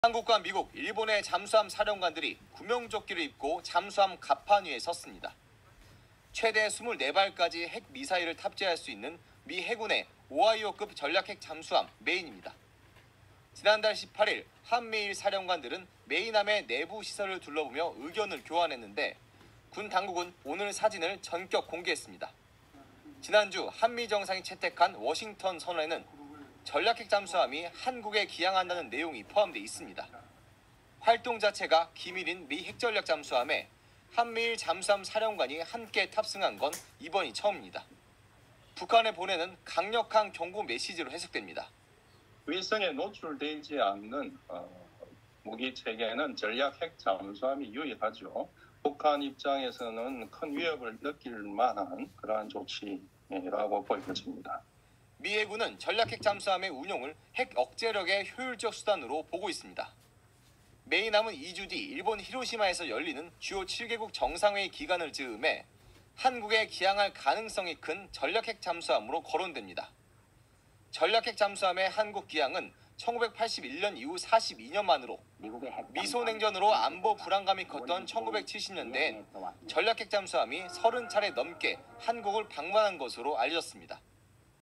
한국과 미국, 일본의 잠수함 사령관들이 구명조끼를 입고 잠수함 갑판 위에 섰습니다. 최대 24발까지 핵 미사일을 탑재할 수 있는 미 해군의 오하이오급 전략핵 잠수함 메인입니다. 지난달 18일 한미일 사령관들은 메인함의 내부 시설을 둘러보며 의견을 교환했는데 군 당국은 오늘 사진을 전격 공개했습니다. 지난주 한미 정상이 채택한 워싱턴 선언에는 전략핵 잠수함이 한국에 기항한다는 내용이 포함되어 있습니다. 활동 자체가 기밀인 미 핵전략 잠수함에 한미일 잠수함 사령관이 함께 탑승한 건 이번이 처음입니다. 북한에 보내는 강력한 경고 메시지로 해석됩니다. 위성에 노출되지 않는 무기 체계는 전략 핵 잠수함이 유일하죠. 북한 입장에서는 큰 위협을 느낄 만한 그러한 조치라고 보여집니다. 미 해군은 전략핵 잠수함의 운용을 핵 억제력의 효율적 수단으로 보고 있습니다. 메인함은 2주 뒤 일본 히로시마에서 열리는 주요 7개국 정상회의 기간을 즈음해 한국에 기항할 가능성이 큰 전략핵 잠수함으로 거론됩니다. 전략핵 잠수함의 한국 기항은 1981년 이후 42년 만으로 미소냉전으로 안보 불안감이 컸던 1970년대엔 전략핵 잠수함이 30차례 넘게 한국을 방문한 것으로 알려졌습니다.